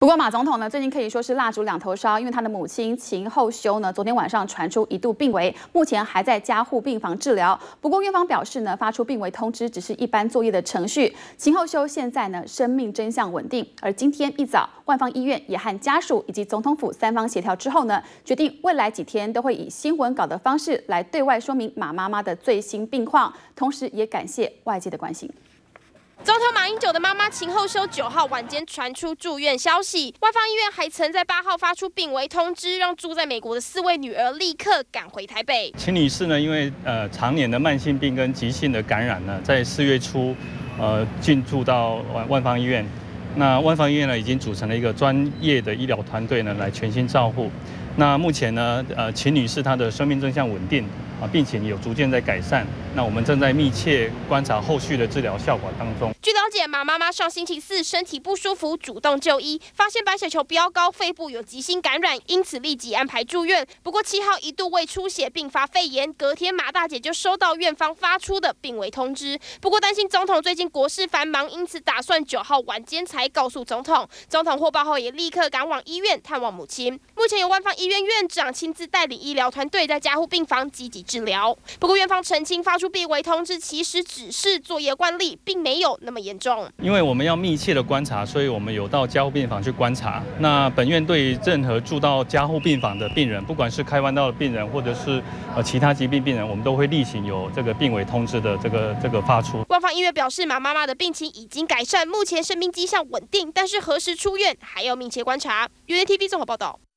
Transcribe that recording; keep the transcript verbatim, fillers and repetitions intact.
不过马总统呢，最近可以说是蜡烛两头烧，因为他的母亲秦后修呢，昨天晚上传出一度病危，目前还在加护病房治疗。不过院方表示呢，发出病危通知只是一般作业的程序。秦后修现在呢，生命真相稳定。而今天一早，万方医院也和家属以及总统府三方协调之后呢，决定未来几天都会以新闻稿的方式来对外说明马妈妈的最新病况，同时也感谢外界的关心。 总统马英九的妈妈秦后修九号晚间传出住院消息，万方医院还曾在八号发出病危通知，让住在美国的四位女儿立刻赶回台北。 秦女士呢，因为呃常年的慢性病跟急性的感染呢，在四月初呃进驻到万万方医院。那万方医院呢，已经组成了一个专业的医疗团队呢，来全心照护。那目前呢，呃秦女士她的生命真相稳定。 啊，病情有逐渐在改善，那我们正在密切观察后续的治疗效果当中。 据了解，马妈妈上星期四身体不舒服，主动就医，发现白血球飙高，肺部有急性感染，因此立即安排住院。不过七号一度胃出血并发肺炎，隔天马大姐就收到院方发出的病危通知。不过担心总统最近国事繁忙，因此打算九号晚间才告诉总统。总统获报后也立刻赶往医院探望母亲。目前由万方医院院长亲自带领医疗团队在加护病房积极 治疗。不过，院方澄清发出病危通知，其实只是作业惯例，并没有那么严重。 因为我们要密切的观察，所以我们有到加护病房去观察。那本院对任何住到加护病房的病人，不管是开弯道的病人，或者是呃其他疾病病人，我们都会例行有这个病危通知的这个这个发出。 万方医院表示，马妈妈的病情已经改善，目前生命迹象稳定，但是何时出院还要密切观察。U N T V 综合报道。